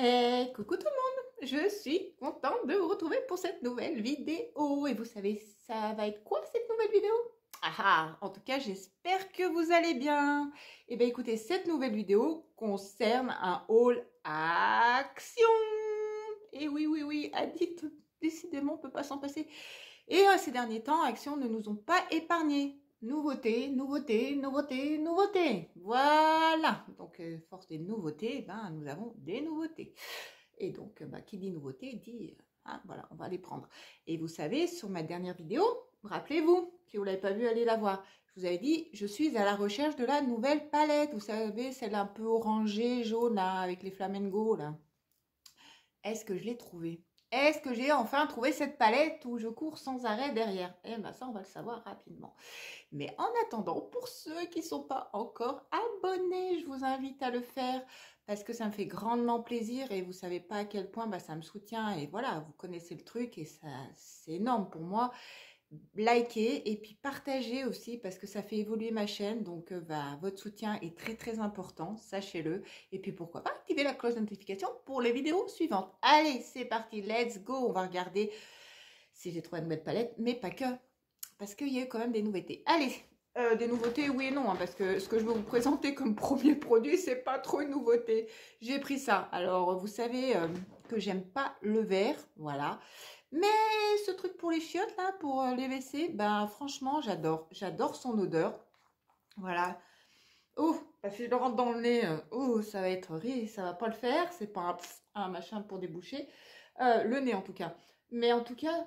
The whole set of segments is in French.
Coucou tout le monde, je suis contente de vous retrouver pour cette nouvelle vidéo. Et vous savez, ça va être quoi cette nouvelle vidéo? En tout cas, j'espère que vous allez bien. Et bien écoutez, cette nouvelle vidéo concerne un haul action. Et oui, Addict, décidément, on ne peut pas s'en passer. Et ces derniers temps, Action ne nous ont pas épargnés. Nouveautés, nouveautés, nouveautés, nouveautés. Voilà. Donc, force des nouveautés, nous avons des nouveautés. Et donc, qui dit nouveauté dit, voilà, on va les prendre. Et vous savez, sur ma dernière vidéo, rappelez-vous, si vous ne l'avez pas vue, allez la voir. Je vous avais dit, je suis à la recherche de la nouvelle palette. Vous savez, celle un peu orangée, jaune, là, avec les flamingos, là. Est-ce que je l'ai trouvée? Est-ce que j'ai enfin trouvé cette palette où je cours sans arrêt derrière? Eh bien, ça, on va le savoir rapidement. Mais en attendant, pour ceux qui ne sont pas encore abonnés, je vous invite à le faire parce que ça me fait grandement plaisir et vous ne savez pas à quel point ça me soutient. Et voilà, vous connaissez le truc et ça, c'est énorme pour moi. Likez et puis partagez aussi parce que ça fait évoluer ma chaîne. Donc, votre soutien est très, très important, sachez-le. Et puis, pourquoi pas activer la cloche de notification pour les vidéos suivantes. Allez, c'est parti, let's go. On va regarder si j'ai trouvé une nouvelle palette, mais pas que. Parce qu'il y a eu quand même des nouveautés. Allez, des nouveautés, oui et non, parce que ce que je veux vous présenter comme premier produit, c'est pas trop une nouveauté. J'ai pris ça. Alors, vous savez que j'aime pas le vert, voilà. Mais ce truc pour les chiottes, là, pour les WC, franchement, j'adore. J'adore son odeur. Voilà. Oh, si je le rentre dans le nez, ça va être horrible, ça va pas le faire. C'est pas un machin pour déboucher. Le nez, en tout cas. Mais en tout cas,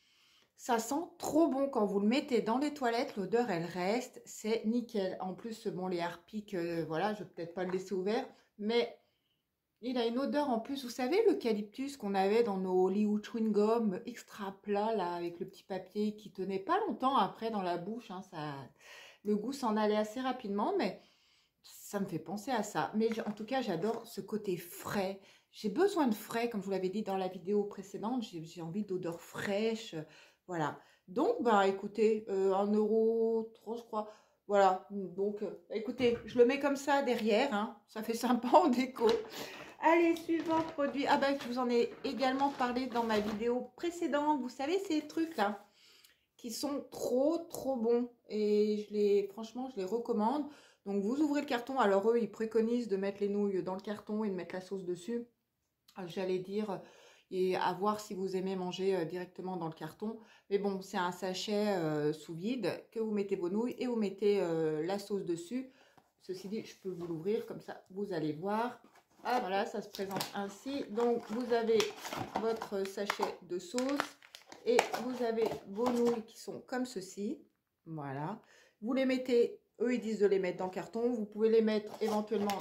ça sent trop bon quand vous le mettez dans les toilettes. L'odeur, elle reste. C'est nickel. En plus, bon, les harpiques, voilà, je vais peut-être pas le laisser ouvert. Mais il a une odeur en plus. Vous savez, l'eucalyptus qu'on avait dans nos Hollywood chewing gum extra plat, là, avec le petit papier qui tenait pas longtemps après dans la bouche. Hein, le goût s'en allait assez rapidement, mais ça me fait penser à ça. Mais en tout cas, j'adore ce côté frais. J'ai besoin de frais, comme je vous l'avais dit dans la vidéo précédente. J'ai envie d'odeur fraîche. Voilà. Donc, écoutez, 1,30 €, je crois. Voilà. Donc, écoutez, je le mets comme ça derrière. Hein. Ça fait sympa en déco. Allez, suivant produit. Je vous en ai également parlé dans ma vidéo précédente. Vous savez, ces trucs-là qui sont trop bons. Et franchement, je les recommande. Donc, vous ouvrez le carton. Alors, eux, ils préconisent de mettre les nouilles dans le carton et de mettre la sauce dessus. J'allais dire, et à voir si vous aimez manger directement dans le carton. Mais bon, c'est un sachet sous vide que vous mettez vos nouilles et vous mettez la sauce dessus. Ceci dit, je peux vous l'ouvrir comme ça, vous allez voir. Voilà, ça se présente ainsi. Donc, vous avez votre sachet de sauce et vous avez vos nouilles qui sont comme ceci. Voilà. Vous les mettez, eux, ils disent de les mettre dans le carton. Vous pouvez les mettre éventuellement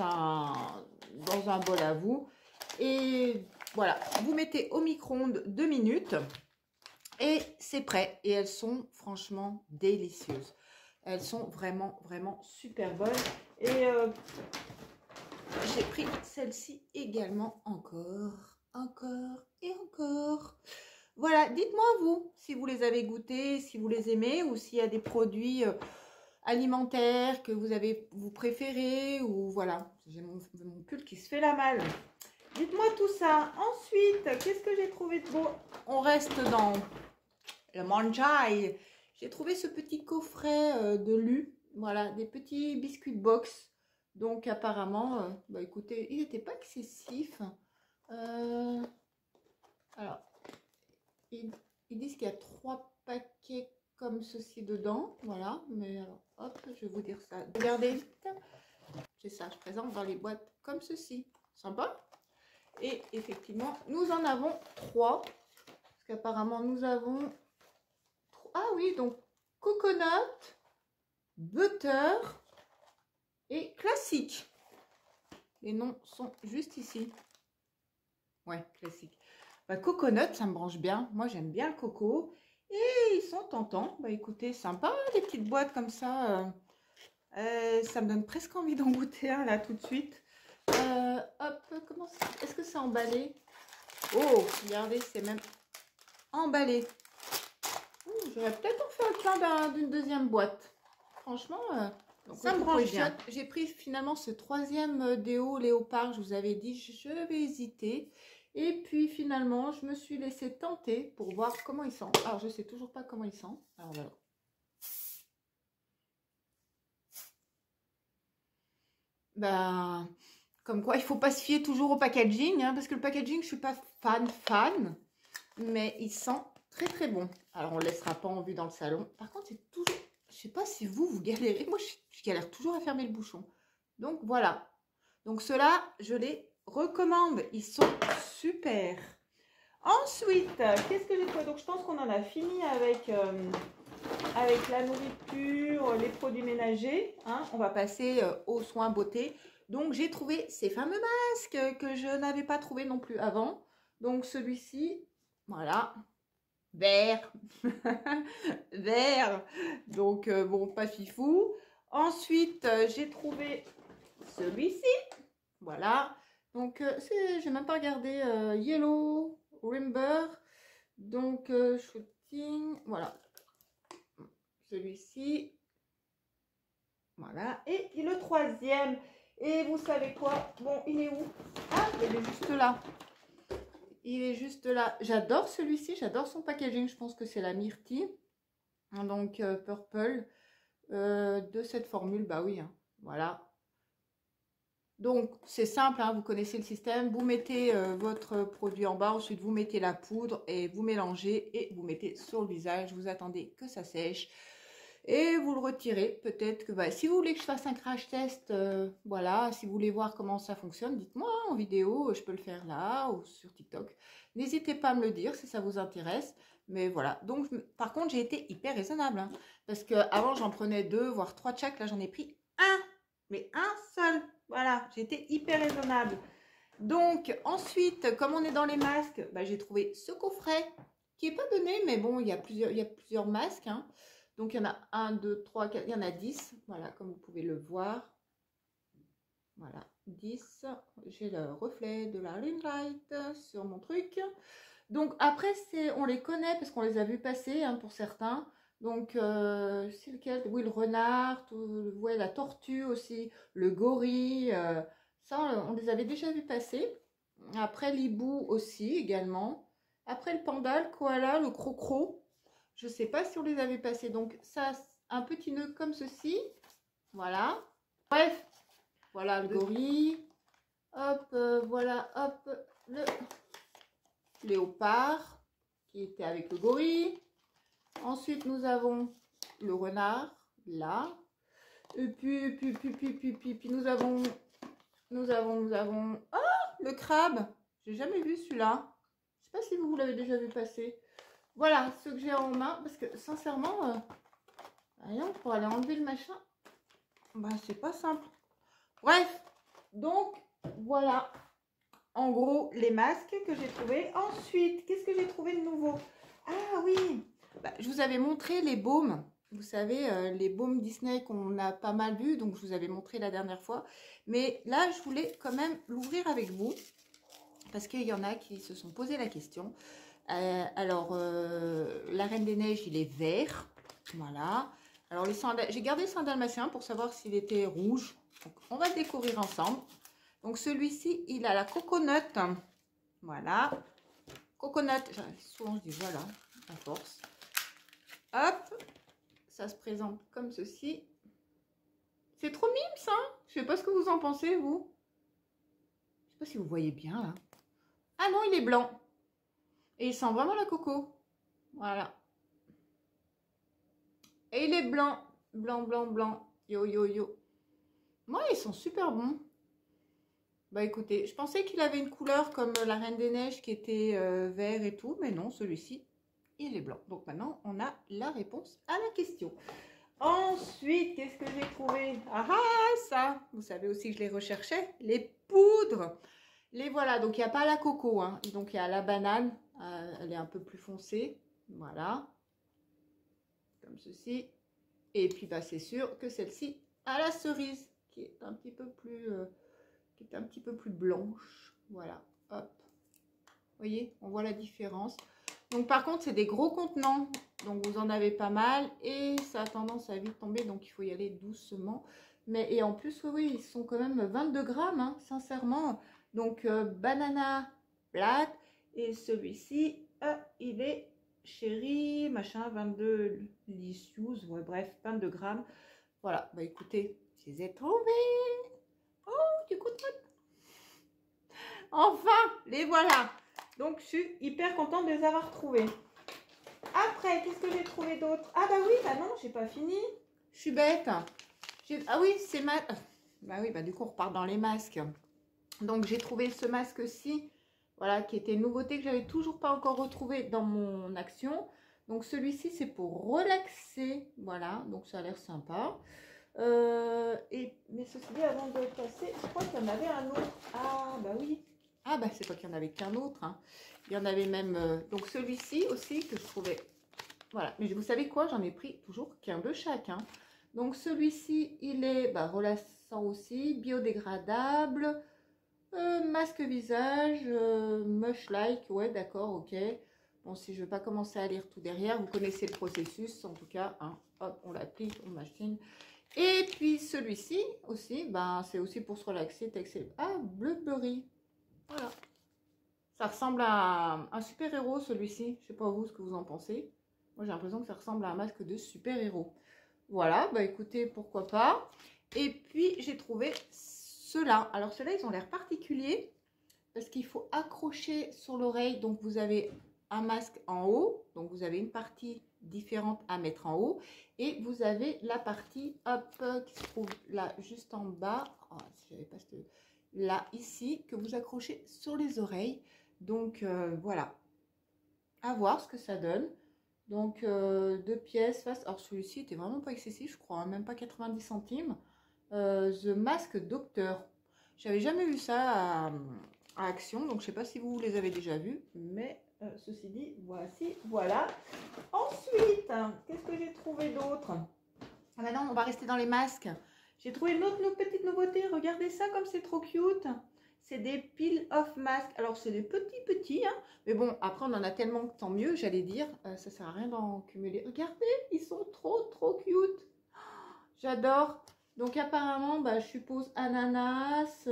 dans un bol à vous. Et voilà, vous mettez au micro-ondes 2 minutes et c'est prêt. Et elles sont franchement délicieuses. Elles sont vraiment super bonnes. Et j'ai pris celle-ci également encore et encore. Voilà, dites-moi vous, si vous les avez goûtées, si vous les aimez ou s'il y a des produits alimentaires que vous préférez ou voilà. J'ai mon pull qui se fait la malle. Dites-moi tout ça. Ensuite, qu'est-ce que j'ai trouvé de beau? On reste dans le manjaï. J'ai trouvé ce petit coffret de Lu. Voilà, des petits biscuits de box. Donc apparemment, écoutez, il n'était pas excessif. Alors, ils disent qu'il y a 3 paquets comme ceci dedans. Voilà, mais alors, hop, je vais vous dire ça. Regardez, c'est ça, je présente dans les boîtes comme ceci. Sympa? Et effectivement, nous en avons 3. Parce qu'apparemment, nous avons... Ah oui, donc coconut, butter et classique. Les noms sont juste ici. Ouais, classique. Coconut, ça me branche bien. Moi, j'aime bien le coco. Et ils sont tentants. Écoutez, sympa, les petites boîtes comme ça. Ça me donne presque envie d'en goûter un là tout de suite. Hop, comment ça? Est-ce que c'est emballé? Oh, regardez, c'est même emballé. J'aurais peut-être en fait le plein d'une deuxième boîte. Franchement, Donc, ça me branche bien. J'ai pris finalement ce troisième déo léopard. Je vous avais dit, je vais hésiter. Et puis finalement, je me suis laissée tenter pour voir comment il sent. Alors, je ne sais toujours pas comment il sent. Alors, voilà. Ben, comme quoi, il ne faut pas se fier toujours au packaging. Hein, parce que le packaging, je ne suis pas fan. Mais il sent très très bon. Alors, on ne laissera pas en vue dans le salon. Par contre, c'est toujours... Je ne sais pas si vous galérez. Moi, je galère toujours à fermer le bouchon. Donc, voilà. Donc, ceux-là, je les recommande. Ils sont super. Ensuite, qu'est-ce que j'ai trouvé? Donc, je pense qu'on en a fini avec la nourriture, les produits ménagers. Hein. On va passer aux soins beauté. Donc, j'ai trouvé ces fameux masques que je n'avais pas trouvé non plus avant. Donc, celui-ci, voilà. Vert. Vert. Donc, bon, pas fifou. Ensuite, j'ai trouvé celui-ci. Voilà. Donc, j'ai même pas regardé. Yellow Rimber. Donc, shooting. Voilà. Celui-ci. Voilà. Et le troisième. Et vous savez quoi? Bon, il est où? Ah, il est juste là. Il est juste là. J'adore celui-ci. J'adore son packaging. Je pense que c'est la Myrtille. Donc, purple. De cette formule. Bah oui. Hein. Voilà. Donc, c'est simple, hein, vous connaissez le système. Vous mettez votre produit en bas, ensuite vous mettez la poudre et vous mélangez et vous mettez sur le visage. Vous attendez que ça sèche et vous le retirez. Peut-être que si vous voulez que je fasse un crash test, voilà, si vous voulez voir comment ça fonctionne, dites-moi en vidéo, je peux le faire là ou sur TikTok. N'hésitez pas à me le dire si ça vous intéresse. Mais voilà, donc par contre, j'ai été hyper raisonnable hein, parce qu'avant, j'en prenais 2, voire 3 de chaque. Là, j'en ai pris un, mais un seul. Voilà, j'ai été hyper raisonnable. Donc, ensuite, comme on est dans les masques, j'ai trouvé ce coffret qui n'est pas donné, mais bon, il y a plusieurs masques. Hein. Donc, il y en a 1, 2, 3, 4, il y en a 10. Voilà, comme vous pouvez le voir. Voilà, 10. J'ai le reflet de la Ring Light sur mon truc. Donc, après, on les connaît parce qu'on les a vus passer hein, pour certains. Donc, c'est lequel? Oui, le renard, ouais, la tortue aussi, le gorille. Ça, on les avait déjà vus passer. Après, l'hibou aussi, également. Après, le panda, le koala, le crocro. Je ne sais pas si on les avait passés. Donc, ça, un petit nœud comme ceci. Voilà. Bref, voilà le gorille. Hop, voilà, hop, le léopard qui était avec le gorille. Ensuite, nous avons le renard, là. Et puis nous avons... Oh, le crabe. J'ai jamais vu celui-là. Je sais pas si vous l'avez déjà vu passer. Voilà, ce que j'ai en main. Parce que, sincèrement, rien pour aller enlever le machin, c'est pas simple. Bref, donc, voilà. En gros, les masques que j'ai trouvés. Ensuite, qu'est-ce que j'ai trouvé de nouveau? Ah oui, je vous avais montré les baumes. Vous savez, les baumes Disney qu'on a pas mal vus. Donc, je vous avais montré la dernière fois. Mais là, je voulais quand même l'ouvrir avec vous. Parce qu'il y en a qui se sont posé la question. Alors, la Reine des Neiges, il est vert. Voilà. Alors, j'ai gardé le sang dalmatien pour savoir s'il était rouge. Donc, on va le découvrir ensemble. Donc, celui-ci, il a la coconut. Voilà. Coconut. Souvent, je dis voilà, à force. Hop. Ça se présente comme ceci. C'est trop mime, ça. Je sais pas ce que vous en pensez, vous. Je sais pas si vous voyez bien, là. Ah non, il est blanc. Et il sent vraiment la coco. Voilà. Et il est blanc. Blanc, blanc, blanc. Yo, yo, yo. Moi, ils sont super bons. Écoutez, je pensais qu'il avait une couleur comme la Reine des Neiges qui était vert et tout. Mais non, celui-ci, il est blanc. Donc maintenant, on a la réponse à la question. Ensuite, qu'est-ce que j'ai trouvé? Ah ah, ça, vous savez aussi que je les recherchais. Les poudres. Les voilà, donc il n'y a pas la coco. Hein. Donc il y a la banane. Elle est un peu plus foncée. Voilà. Comme ceci. Et puis, c'est sûr que celle-ci a la cerise qui est un petit peu plus blanche. Voilà, hop. Vous voyez, on voit la différence. Donc par contre, c'est des gros contenants. Donc vous en avez pas mal. Et ça a tendance à vite tomber. Donc il faut y aller doucement. Mais et en plus, oui, ils sont quand même 22 grammes, hein, sincèrement. Donc banana plate. Et celui-ci, il est chéri, machin, 22 licious. Ouais, bref, 22 grammes. Voilà, bah écoutez, je les ai trouvés. Oh, du coup, enfin, les voilà. Donc, je suis hyper contente de les avoir trouvés. Après, qu'est-ce que j'ai trouvé d'autre? Ah bah oui, bah non, j'ai pas fini. Je suis bête. Ah oui, c'est ma... Bah oui, bah du coup, on repart dans les masques. Donc, j'ai trouvé ce masque-ci, voilà, qui était une nouveauté que j'avais toujours pas encore retrouvé dans mon action. Donc, celui-ci, c'est pour relaxer. Voilà, donc ça a l'air sympa. Mais ceci dit, avant de passer, je crois qu'il y en avait un autre. Ah bah oui. Ah bah c'est pas qu'il y en avait qu'un autre, hein. Il y en avait même donc celui-ci aussi que je trouvais. Voilà, mais vous savez quoi, j'en ai pris toujours qu'un de chaque, hein. Donc celui-ci, il est relaxant aussi, biodégradable, masque visage, mush like, ouais d'accord, ok. Bon, si je ne vais pas commencer à lire tout derrière, vous connaissez le processus en tout cas, hein. Hop, on l'applique, on machine. Et puis celui-ci aussi, c'est aussi pour se relaxer. Ah, Blueberry. Voilà. Ça ressemble à un super-héros celui-ci. Je sais pas vous ce que vous en pensez. Moi j'ai l'impression que ça ressemble à un masque de super-héros. Voilà, bah écoutez, pourquoi pas. Et puis j'ai trouvé ceux-là. Alors ceux-là, ils ont l'air particuliers parce qu'il faut accrocher sur l'oreille. Donc vous avez un masque en haut. Donc vous avez une partie différente à mettre en haut. Et vous avez la partie, hop, qui se trouve là, juste en bas. Oh, si j'avais pas là, ici, que vous accrochez sur les oreilles. Donc, voilà. À voir ce que ça donne. Donc, 2 pièces face. Alors, celui-ci était vraiment pas excessif, je crois, hein, même pas 90 centimes. The Mask Doctor. J'avais jamais vu ça à Action, donc je sais pas si vous les avez déjà vus, mais ceci dit, voici, voilà. Ensuite, qu'est-ce que j'ai trouvé d'autre? Ah maintenant, on va rester dans les masques. J'ai trouvé une autre petite nouveauté. Regardez ça comme c'est trop cute. C'est des peel-off masques. Alors, c'est des petits, hein. Mais bon, après, on en a tellement que tant mieux, j'allais dire. Ça sert à rien d'en cumuler. Regardez, ils sont trop cute. J'adore. Donc, apparemment, je suppose ananas,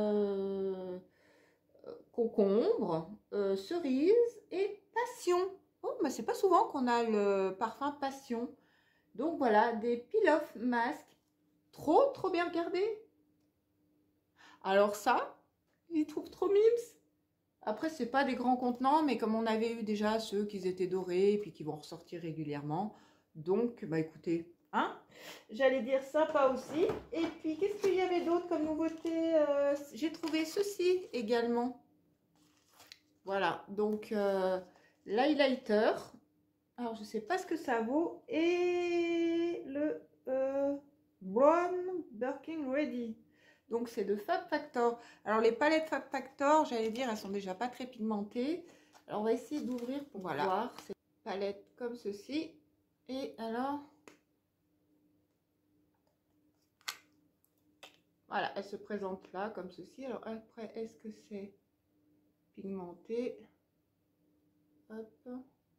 concombre, cerise et passion. Oh, mais c'est pas souvent qu'on a le parfum passion. Donc voilà, des peel-off masques. Trop bien regardés. Alors ça, j'y trouve trop mimes. Après, c'est pas des grands contenants, mais comme on avait eu déjà ceux qui étaient dorés et puis qui vont ressortir régulièrement. Donc, écoutez, hein, j'allais dire sympa aussi. Et puis, qu'est-ce qu'il y avait d'autre comme nouveauté? J'ai trouvé ceci également. Voilà, donc l'highlighter. Alors, je sais pas ce que ça vaut. Et le Brown Birkin Ready. Donc, c'est de Fab Factor. Alors, les palettes Fab Factor, j'allais dire, elles sont déjà pas très pigmentées. Alors, on va essayer d'ouvrir pour voir ces palettes comme ceci. Et alors, voilà, elles se présentent là comme ceci. Alors, après, est-ce que c'est pigmenté? Hop. Je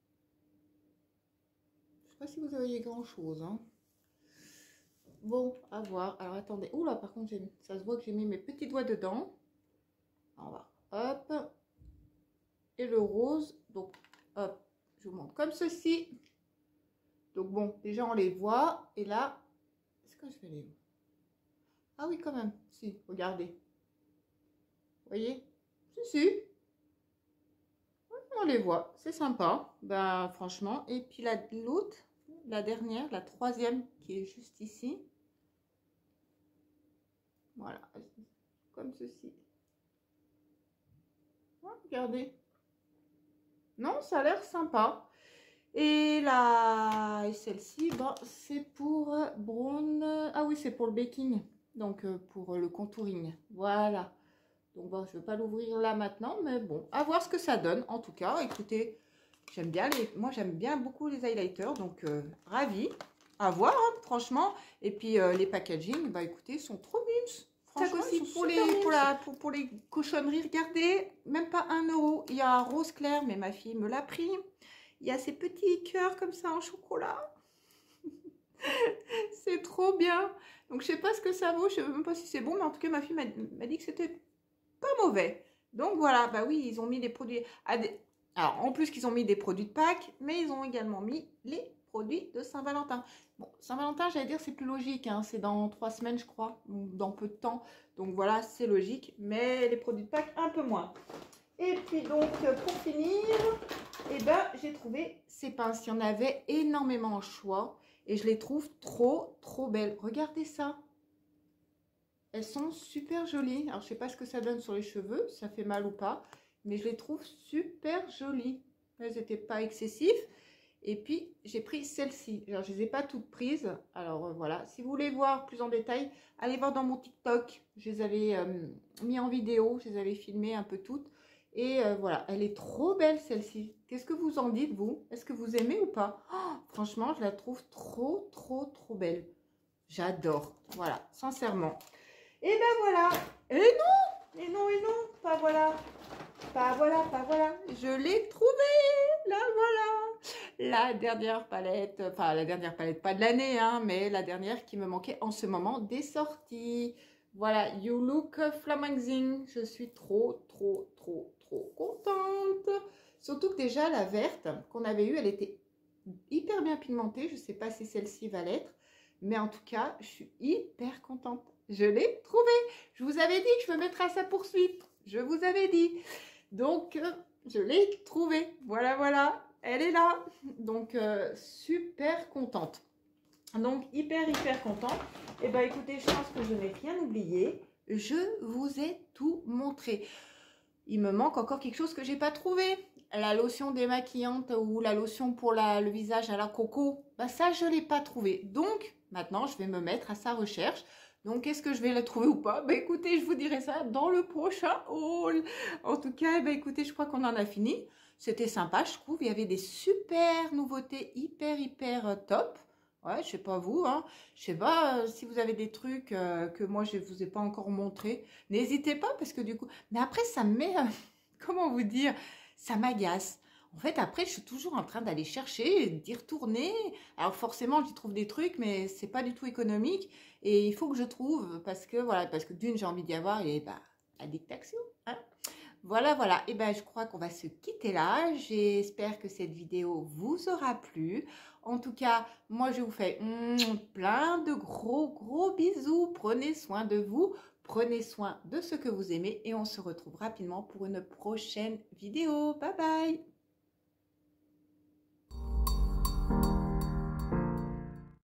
sais pas si vous voyez grand chose, hein. Bon, à voir. Alors attendez. Oula, par contre, ça se voit que j'ai mis mes petits doigts dedans. On va. Hop. Et le rose. Donc, hop. Je vous montre comme ceci. Donc bon, déjà on les voit. Et là, est-ce que je vais les... Ah oui, quand même. Si, regardez. Vous voyez? Si. On les voit. C'est sympa. Franchement. Et puis l'autre, la dernière, la troisième qui est juste ici. Voilà, comme ceci. Ouais, regardez. Non, ça a l'air sympa. Et celle-ci, c'est pour Brown. Ah oui, c'est pour le baking. Donc, pour le contouring. Voilà. Donc, je ne vais pas l'ouvrir là maintenant. Mais bon, à voir ce que ça donne. En tout cas, écoutez, moi, j'aime bien beaucoup les highlighters. Donc, ravi. À voir, hein, franchement. Et puis, les packaging, écoutez, sont trop mimes. Franchement, ils sont pour les cochonneries, regardez, même pas 1 euro. Il y a un rose clair, mais ma fille me l'a pris. Il y a ces petits cœurs comme ça en chocolat. C'est trop bien. Donc, je sais pas ce que ça vaut. Je sais même pas si c'est bon, mais en tout cas, ma fille m'a dit que c'était pas mauvais. Donc, voilà. Bah oui, ils ont mis des produits... Alors, en plus qu'ils ont mis des produits de Pâques, mais ils ont également mis les produits de Saint-Valentin. Bon, Saint-Valentin, j'allais dire, c'est plus logique. Hein. C'est dans 3 semaines, je crois, ou dans peu de temps. Donc, voilà, c'est logique. Mais les produits de Pâques, un peu moins. Et puis, donc, pour finir, eh ben, j'ai trouvé ces pinces. Il y en avait énormément en choix. Et je les trouve trop, trop belles. Regardez ça. Elles sont super jolies. Alors, je sais pas ce que ça donne sur les cheveux. Ça fait mal ou pas. Mais je les trouve super jolies. Elles n'étaient pas excessives. Et puis, j'ai pris celle-ci. Alors, je ne les ai pas toutes prises. Alors, voilà. Si vous voulez voir plus en détail, allez voir dans mon TikTok. Je les avais mis en vidéo. Je les avais filmées un peu toutes. Et voilà, elle est trop belle celle-ci. Qu'est-ce que vous en dites, vous? Est-ce que vous aimez ou pas? Oh, franchement, je la trouve trop, trop, trop belle. J'adore. Voilà, sincèrement. Et ben voilà. Et non, et non, et non. Pas voilà. Pas voilà, pas voilà. Je l'ai trouvée. Là, voilà. La dernière palette. Enfin, la dernière palette, pas de l'année, hein, mais la dernière qui me manquait en ce moment des sorties. Voilà, You Look Flamaxing. Je suis trop, trop, trop, trop contente. Surtout que déjà, la verte qu'on avait eue, elle était hyper bien pigmentée. Je ne sais pas si celle-ci va l'être. Mais en tout cas, je suis hyper contente. Je l'ai trouvée. Je vous avais dit que je me mettrais à sa poursuite. Je vous avais dit. Donc, je l'ai trouvée. Voilà, voilà. Elle est là. Donc, super contente. Donc, hyper, hyper contente. Et bien, écoutez, je pense que je n'ai rien oublié. Je vous ai tout montré. Il me manque encore quelque chose que je n'ai pas trouvé. La lotion démaquillante ou la lotion pour le visage à la coco. Ben, ça, je ne l'ai pas trouvé. Donc, maintenant, je vais me mettre à sa recherche. Donc, est-ce que je vais la trouver ou pas? Ben, écoutez, je vous dirai ça dans le prochain haul. En tout cas, ben, écoutez, je crois qu'on en a fini. C'était sympa, je trouve. Il y avait des super nouveautés hyper, hyper top. Ouais, je sais pas vous, hein. Je sais pas si vous avez des trucs que moi je vous ai pas encore montré. N'hésitez pas parce que du coup, mais après ça me met, comment vous dire, ça m'agace. En fait, après, je suis toujours en train d'aller chercher, d'y retourner. Alors forcément, j'y trouve des trucs, mais c'est pas du tout économique. Et il faut que je trouve parce que voilà, parce que d'une j'ai envie d'y avoir et bah addiction, hein. Voilà, voilà. Et ben, je crois qu'on va se quitter là. J'espère que cette vidéo vous aura plu. En tout cas, moi, je vous fais plein de gros, gros bisous. Prenez soin de vous. Prenez soin de ce que vous aimez. Et on se retrouve rapidement pour une prochaine vidéo. Bye, bye.